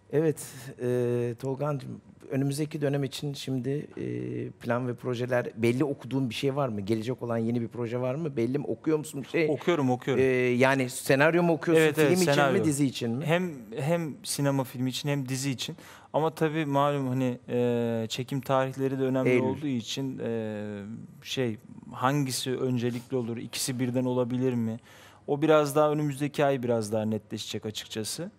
Evet, Tolgancığım, önümüzdeki dönem için şimdi plan ve projeler, belli okuduğun bir şey var mı? Gelecek olan yeni bir proje var mı? Belli mi? Okuyor musun bir şey? Okuyorum. Yani senaryo mu okuyorsun, Evet, film için senaryo. mi, dizi için mi? Hem sinema filmi için hem dizi için. Ama tabii malum hani çekim tarihleri de önemli Eylül. olduğu için hangisi öncelikli olur? İkisi birden olabilir mi? O biraz daha önümüzdeki ay biraz daha netleşecek açıkçası.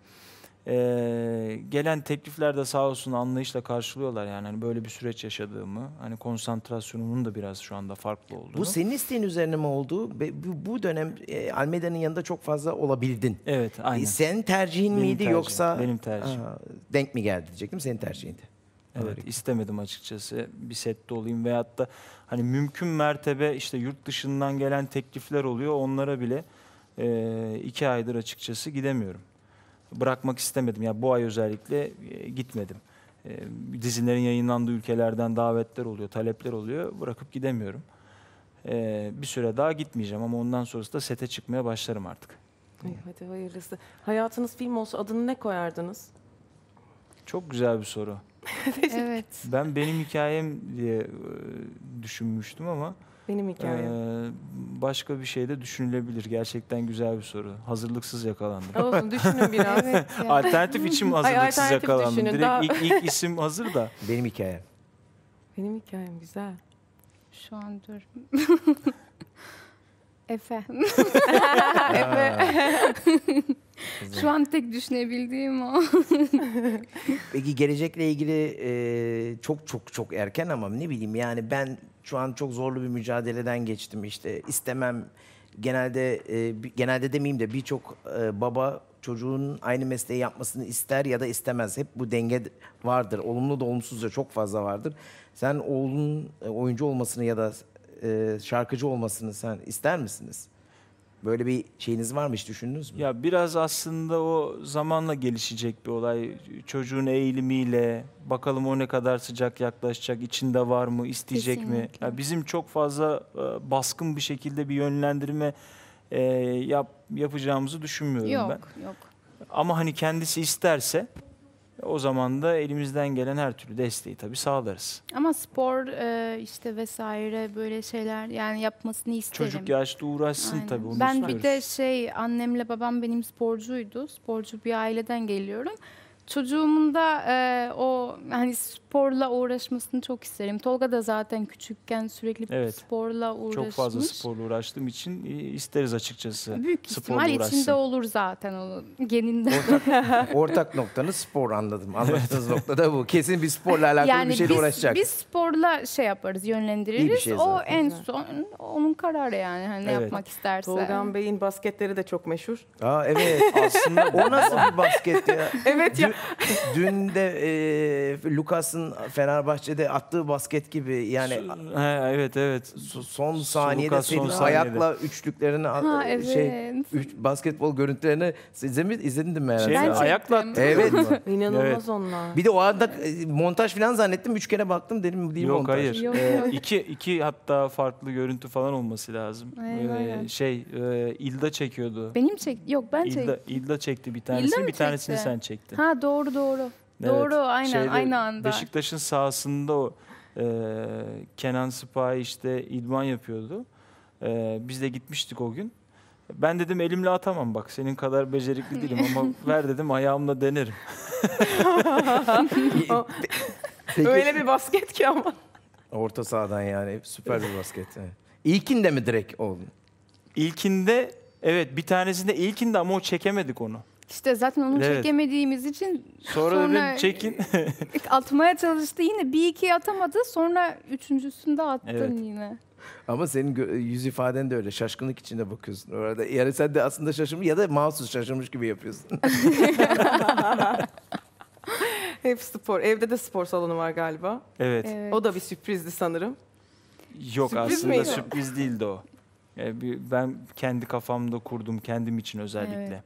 Gelen teklifler de sağ olsun anlayışla karşılıyorlar yani hani böyle bir süreç yaşadığımı, hani konsantrasyonumun da biraz şu anda farklı olduğunu. Bu senin isteğin üzerine mi oldu? Bu dönem Almeda'nın yanında çok fazla olabildin. Evet, aynen. Senin tercihin Benim miydi tercihim, yoksa benim tercihim. denk mi geldi diyecektim, senin tercihindi. Evet, Harika. istemedim açıkçası bir sette olayım veyahut da hani mümkün mertebe işte yurt dışından gelen teklifler oluyor. Onlara bile 2 aydır açıkçası gidemiyorum. Bırakmak istemedim. Ya bu ay özellikle gitmedim. Dizilerin yayınlandığı ülkelerden davetler oluyor, talepler oluyor. Bırakıp gidemiyorum. Bir süre daha gitmeyeceğim ama ondan sonrası da sete çıkmaya başlarım artık. Ay, hadi hayırlısı. Hayatınız film olsa adını ne koyardınız? Çok güzel bir soru. Evet. Ben benim hikayem diye düşünmüştüm ama Benim hikayem. başka bir şey de düşünülebilir. Gerçekten güzel bir soru. Hazırlıksız yakalandım. Olsun, düşünün biraz. Evet ya. Alternatif için hazırlıksız alternatif yakalandım. düşünün. Direkt Daha- ilk isim hazır da. Benim hikayem. Benim hikayem güzel. Şu an dur. Efe. Şu an tek düşünebildiğim o. Peki gelecekle ilgili çok erken ama ne bileyim, yani ben şu an çok zorlu bir mücadeleden geçtim, işte istemem, genelde demeyeyim de birçok baba çocuğun aynı mesleği yapmasını ister ya da istemez. Hep bu denge vardır. Olumlu da olumsuz da çok fazla vardır. Sen oğlunun oyuncu olmasını ya da şarkıcı olmasını sen ister misiniz? Böyle bir şeyiniz var mı, hiç düşündünüz mü? Ya biraz aslında o zamanla gelişecek bir olay. Çocuğun eğilimiyle bakalım o ne kadar sıcak yaklaşacak, içinde var mı, isteyecek mi? Kesinlikle. Ya bizim çok fazla baskın bir şekilde bir yönlendirme yapacağımızı düşünmüyorum ben. Yok. Ama hani kendisi isterse o zaman da elimizden gelen her türlü desteği tabii sağlarız. Ama spor işte vesaire böyle şeyler yani yapmasını isterim. Çocuk yaşta uğraşsın Aynen. tabii, onu Ben bir istiyoruz. de annemle babam benim sporcuydu. Sporcu bir aileden geliyorum. Çocuğumun da o hani sporla uğraşmasını çok isterim. Tolga da zaten küçükken sürekli Evet. sporla uğraşmış. Çok fazla sporla uğraştığım için isteriz açıkçası. Büyük sporla ihtimal uğraşsın. içinde olur zaten onun geninde. Ortak noktanız spor, anladım. Anlaştığınız nokta da bu. Kesin bir sporla alakalı bir şeyle uğraşacak. biz sporla şey yaparız, yönlendiririz. İyi bir şey o zaten. en son onun kararı yani hani ne Evet. yapmak isterse. Tolgan Bey'in basketleri de çok meşhur. Aa, evet. Aslında O nasıl bir basket ya? Evet ya. Dün de Lucas'ın Fenerbahçe'de attığı basket gibi, yani evet. son saniyede Lucas son senin saniyede. ayakla üçlüklerini Evet. basketbol görüntülerini izledin mi herhalde? Ben ayakla çektim. attı. Evet. İnanılmaz Evet. onlar. Bir de o anda montaj falan zannettim. 3 kere baktım, dedim değil Yok montaj. hayır. Yok, yok. İki hatta farklı görüntü falan olması lazım. Aynen. İlda çekiyordu. Ben çektim. İlda çekti bir tanesini, mi bir tanesini çekti? sen çektin. Ha doğru. Evet. Doğru aynen Şeyde, aynı anda. Beşiktaş'ın sahasında o Kenan Sipahi işte idman yapıyordu. Biz de gitmiştik o gün. Ben dedim elimle atamam, bak senin kadar becerikli değilim ama ver dedim ayağımla denerim. Peki, Öyle bir basket ki ama. orta sahadan yani süper bir basket. Evet. İlkinde mi direkt oldu? İlkinde evet, bir tanesinde ilkinde ama o çekemedik onu. İşte zaten onu Evet. çekemediğimiz için Sonra dedim çekin. atmaya çalıştı yine bir iki atamadı sonra üçüncüsünde attın Evet. yine. Ama senin yüz ifaden de öyle. Şaşkınlık içinde bakıyorsun orada. Yani sen de aslında şaşırmış ya da mahsus şaşırmış gibi yapıyorsun. Hep spor. Evde de spor salonu var galiba. Evet. Evet. O da bir sürprizdi sanırım. Yok Sürpriz aslında miydi? sürpriz değildi o. Ben kendi kafamda kurdum, kendim için özellikle.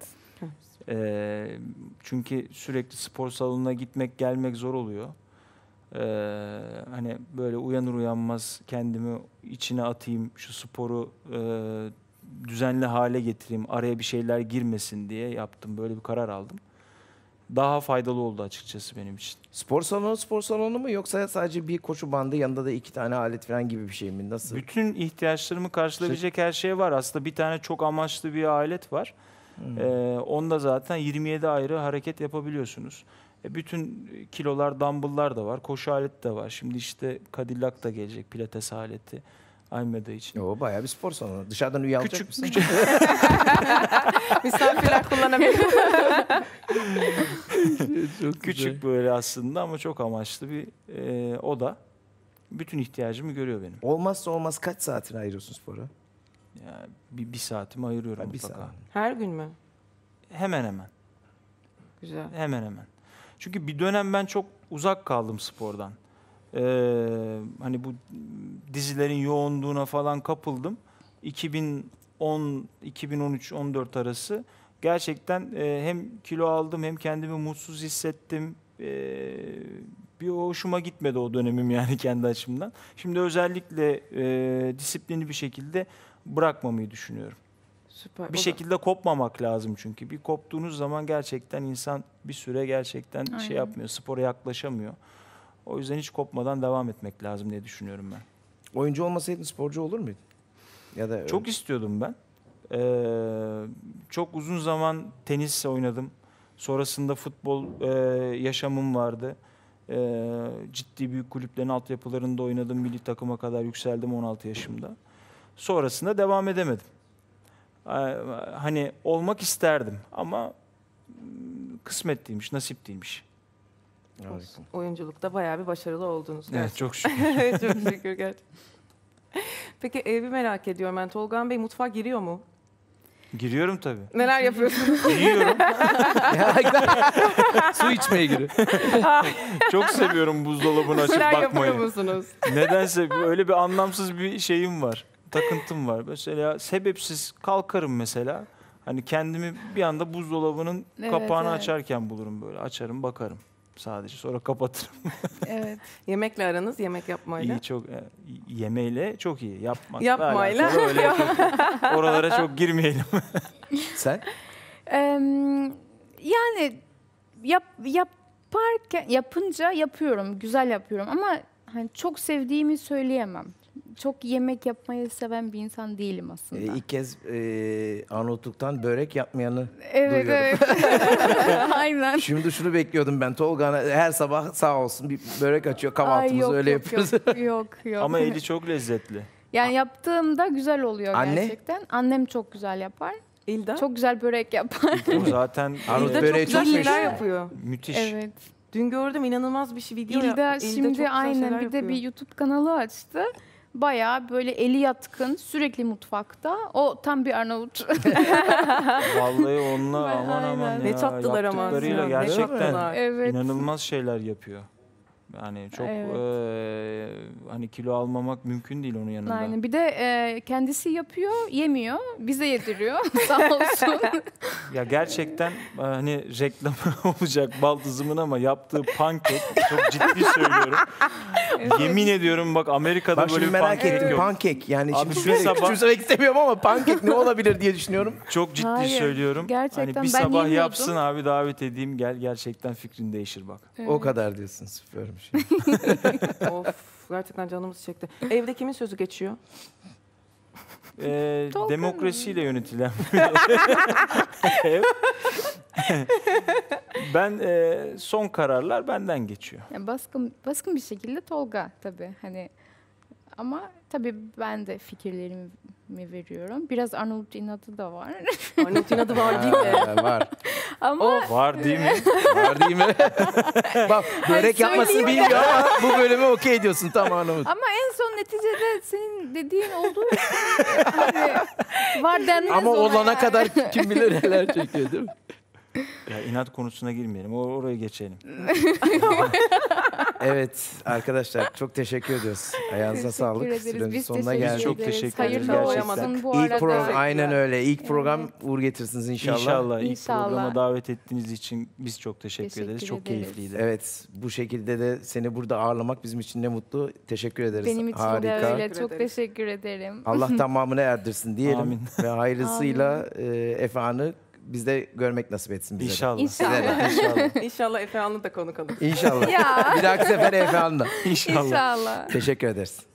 Çünkü sürekli spor salonuna gitmek gelmek zor oluyor. Hani böyle uyanır uyanmaz kendimi içine atayım, şu sporu düzenli hale getireyim, araya bir şeyler girmesin diye yaptım. Böyle bir karar aldım. daha faydalı oldu açıkçası benim için. Spor salonu mu yoksa sadece bir koşu bandı yanında da 2 tane alet falan gibi bir şey mi? Nasıl? Bütün ihtiyaçlarımı karşılayabilecek her şey var. Aslında bir tane çok amaçlı bir alet var. Onda zaten 27 ayrı hareket yapabiliyorsunuz. Bütün kilolar, dumbbell'lar da var. Koşu aleti de var. Şimdi işte Cadillac da gelecek, pilates aleti. Aymeda için. O bayağı bir spor salonu. Dışarıdan üye alacak mısın? Misafirler kullanabilir. Küçük böyle aslında ama çok amaçlı bir oda. Bütün ihtiyacımı görüyor benim. Olmazsa olmaz kaç saatini ayırıyorsun spora? Yani bir saatimi ayırıyorum Bir mutlaka. saat. Her gün mü? Hemen hemen. Güzel. Hemen hemen. Çünkü bir dönem ben çok uzak kaldım spordan. Hani bu dizilerin yoğunluğuna falan kapıldım. 2010, 2013, 14 arası gerçekten hem kilo aldım hem kendimi mutsuz hissettim. Bir hoşuma gitmedi o dönemim yani kendi açımdan. Şimdi özellikle disiplinli bir şekilde bırakmamayı düşünüyorum. Süper. Bir şekilde kopmamak lazım çünkü. Bir koptuğunuz zaman gerçekten insan bir süre gerçekten Aynen. şey yapmıyor, spora yaklaşamıyor. O yüzden hiç kopmadan devam etmek lazım diye düşünüyorum ben. Oyuncu olmasaydın sporcu olur muydun? Ya da Çok istiyordum ben. Çok uzun zaman tenis oynadım. Sonrasında futbol yaşamım vardı. Ciddi büyük kulüplerin altyapılarında oynadım. Milli takıma kadar yükseldim 16 yaşımda. Sonrasında devam edemedim. Hani olmak isterdim ama kısmet değilmiş, nasip değilmiş. Harika. Oyunculukta bayağı bir başarılı oldunuz. Evet, çok şükür. Evet, çok şükür gerçekten. Peki evi merak ediyorum ben. Tolga Bey mutfağa giriyor mu? Giriyorum tabii. Neler yapıyorsunuz? Yiyorum. Su içmeye giriyor. Çok seviyorum buzdolabını açıp Neler yapıyor bakmayı. musunuz? Nedense öyle bir anlamsız bir şeyim var. Takıntım var. Mesela sebepsiz kalkarım mesela. Hani kendimi bir anda buzdolabının Evet, kapağını evet. açarken bulurum böyle. Açarım bakarım sadece. Sonra kapatırım. Evet. Yemekle aranız, yemek yapmayla. İyi çok yemeğiyle çok iyi. Yapmayla. alakalı öyle çok, oralara çok girmeyelim. Sen? Yani yapınca yapıyorum, güzel yapıyorum ama hani çok sevdiğimi söyleyemem. Çok yemek yapmayı seven bir insan değilim aslında. İlk kez Arnavutluk'tan börek yapmayanı Evet, duyuyorum. evet. Aynen. Şimdi şunu bekliyordum ben. Tolga her sabah sağ olsun bir börek açıyor kahvaltımızı Ay, yok, öyle yok, yapıyoruz. Yok. Ama eli çok lezzetli. Yani yaptığımda güzel oluyor Anne? gerçekten. Annem çok güzel yapar. İlda? Çok güzel börek yapar. O zaten Arnavut İlda böreği çok güzel çok şeyler meşhur. yapıyor. müthiş. Evet. Dün gördüm inanılmaz bir şey video. İlda çok şimdi güzel aynen şeyler bir de bir yapıyor. YouTube kanalı açtı. Bayağı böyle eli yatkın, sürekli mutfakta. O tam bir Arnavut. Vallahi onunla aman aman Aynen. ya. Ne çattılar ama. Yaptıklarıyla Ne gerçekten çattılar. Evet. inanılmaz şeyler yapıyor. Yani çok Evet. hani kilo almamak mümkün değil onun yanında. Aynen. Bir de kendisi yapıyor, yemiyor. Bize yediriyor. Sağ olsun. Ya gerçekten hani reklamı olacak baldızımın ama yaptığı pankek çok ciddi söylüyorum. Yemin ediyorum bak Amerika'da Bak böyle şimdi bir merak pankek ettim. yok. Pankek. Yani Abi şimdi bir şöyle sabah- küçümsemek istemiyorum ama pankek ne olabilir diye düşünüyorum. Çok ciddi Hayır, söylüyorum. gerçekten Hani bir ben sabah yemiyordum. yapsın abi davet edeyim gel gerçekten fikrin değişir bak. O kadar diyorsun. Süpermiş. Of gerçekten canımız çekti. Evde kimin sözü geçiyor? Tolga'nın. Demokrasiyle yönetilen ev. Ben son kararlar benden geçiyor. Yani baskın bir şekilde Tolga tabii. Hani ama tabii ben de fikirlerimi veriyorum. Biraz Arnavut inadı da var. Arnavut inadı var değil mi? Var. Ama Var değil mi? Var değil mi? Bak börek yapmasını bilmiyor ama bu bölümü okey diyorsun tamam Arnavut. ama en son neticede senin dediğin olduğu için hani var denmez Ama ona olana yani. kadar kim bilir neler çekiyor değil mi? Ya inat konusuna girmeyelim. Oraya geçelim. Evet arkadaşlar çok teşekkür ediyoruz. Ayağınıza sağlık. Teşekkür ederiz. Süremizin Biz sonuna teşekkür geldik. Çok ederiz. teşekkür ederiz Hayırlı gerçekten. olsun bu İlk arada. program aynen öyle. İlk program uğur getirsiniz inşallah. İnşallah. İlk İnşallah. programa davet ettiğiniz için biz çok teşekkür ederiz. Teşekkür Çok ederiz. keyifliydi. Evet bu şekilde de seni burada ağırlamak bizim için ne mutlu. Teşekkür ederiz. Benim için Harika. de öyle. Teşekkür Çok ederiz. teşekkür ederim. Allah tamamını erdirsin diyelim. Amin. Ve hayırlısıyla Efe Han'ı biz de görmek nasip etsin bize de. İnşallah. İnşallah. İnşallah. İnşallah Efe Hanlı da konuk alır. İnşallah. Ya. Bir dahaki sefere Efe Han'la. İnşallah. İnşallah. Teşekkür ederiz.